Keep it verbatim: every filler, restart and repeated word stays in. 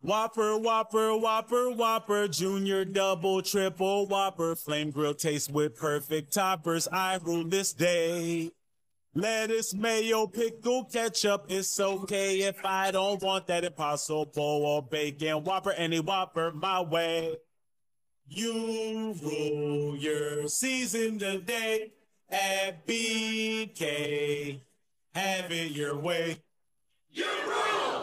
Whopper, Whopper, Whopper, Whopper, Junior, Double, Triple, Whopper, Flame Grill taste with perfect toppers. I rule this day. Lettuce, mayo, pickle, ketchup, it's okay if I don't want that Impossible or bacon Whopper, any Whopper my way. You rule your season today at B K. Have it your way. You rule!